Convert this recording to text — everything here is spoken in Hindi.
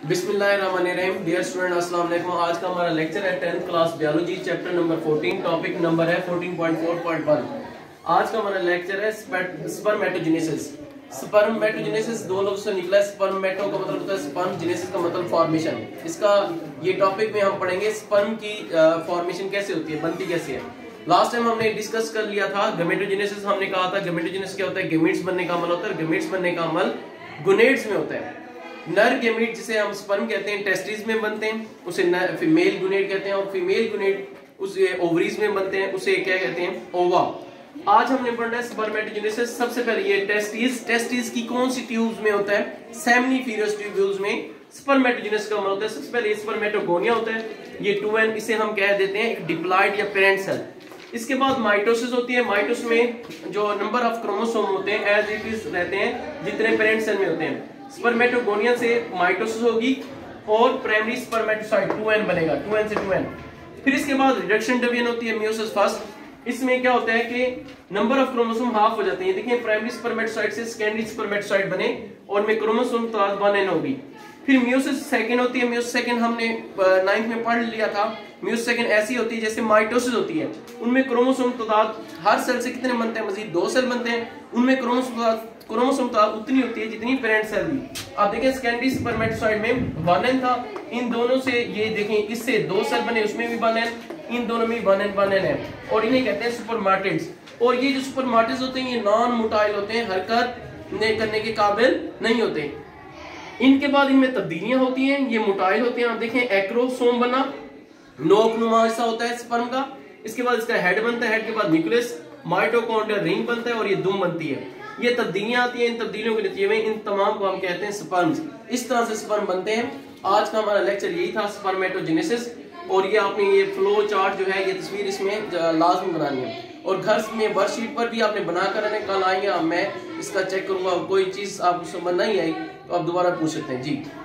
बिस्मिल्लाहिर्रहमानिर्रहीम। डियर स्टूडेंट अस्सलाम वालेकुम। आज का हमारा लेक्चर है 10th class biology chapter number 14। Topic number है 14.4.1। आज का हमारा लेक्चर है स्पर्मेटोजेनेसिस। स्पर्मेटोजेनेसिस दो लफ्ज़ से निकला है। स्पर्मेटो का मतलब होता है स्पर्म, जेनेसिस का मतलब फॉर्मेशन। इसका ये टॉपिक में हम पढ़ेंगे स्पर्म की फॉर्मेशन कैसे होती है, बनती कैसे है। लास्ट टाइम हमने डिस्कस कर लिया था गैमेटोजेनेसिस। हमने कहा था गैमेटोजेनेसिस क्या होता है, गैमेट्स बनने का अमल होता है। गैमेट्स बनने का अमल गोनेड्स में होता है। नर गैमेट जिसे हम स्पर्म कहते हैं टेस्टिस में बनते हैं, उसे फीमेल गुनेट कहते हैं। और फीमेल गुनेट उसे ओवरीज में बनते हैं, उसे क्या कहते हैं, ओवा। आज हमने पढ़ना है स्पर्मेटोजेनेसिस। सबसे पहले ये टेस्टिस की कौन सी ट्यूब्स में होता है, सेमिनिफेरस ट्यूब्यूल्स में स्पर्मेटोजेनेसिस का अमल होता है। सबसे पहले स्पर्मेटोगोनिया होता है, ये 2n, इसे हम कह देते हैं एक डिप्लॉइड या पेरेंट सेल। इसके बाद माइटोसिस होती है। माइटोसिस में जो नंबर ऑफ क्रोमोसोम होते हैं एज इट इज रहते हैं जितने पेरेंट सेल में होते हैं। स्पर्मेटोगोनिया से माइटोसिस होगी और प्राइमरी स्पर्मेटोसाइट 2n बनेगा, 2n से 2n। फिर इसके बाद रिडक्शन डिवीजन होती है, मियोसिस फर्स्ट। इसमें क्या होता है कि नंबर ऑफ क्रोमोसोम हाफ हो जाते हैं। देखिए प्राइमरी स्पर्मेटोसाइट से सेकेंडरी स्पर्मेटोसाइट बने और में क्रोमोसोम तादाद 1n होगी। फिर मियोसिस सेकंड होती है। मियोसिस सेकंड हमने 9th में पढ़ लिया था। मियोसिस सेकंड ऐसी होती है जैसे माइटोसिस होती है, उनमें क्रोमोसोम तादाद हर सेल से कितने बनते हैं, मजीद 2 सेल बनते हैं। उनमें क्रोमोसोम तादाद उतनी होती है जितनी पेरेंट सेल भी। आप देखें सेकेंडरी स्पर्मेटोसाइट में 1n था, इन दोनों से ये देखें इससे 2 सेल बने, उसमें भी 1n, इन दोनों में 1n है और इन्हें कहते हैं सुपरमाटिड्स। और ये जो सुपरमाटिड्स होते हैं ये नॉन मोटाइल होते हैं, हरकत करने के काबिल नहीं होते। इनके बाद इनमें तब्दीलियां होती हैं, ये मोटाइल होते हैं। आप देखें एक्रोसोम बना, नोकनुमा हिस्सा होता है स्पर्म का। इसके बाद इसका हेड बनता है, हेड के बाद न्यूक्लियस, माइटोकॉन्ड्रिया रिंग बनता है और ये दुम बनती है। ये तब्दीलियां आती हैं, इन तब्दीलियों के नतीजे में इन तमाम को हम कहते हैं स्पर्म्स। इस तरह से स्पर्म बनते हैं। आज का हमारा लेक्चर यही था, स्पर्मेटोजेनेसिस। और ये आपने ये फ्लो चार्ट जो है, ये तस्वीर इसमें लाजमी बनानी है और घर में वर्कशीट पर भी आपने बनाकर रखना। कल आएंगे मैं इसका चेक करूंगा, कोई चीज आपको समझ नहीं आई तो आप दोबारा पूछ सकते हैं जी।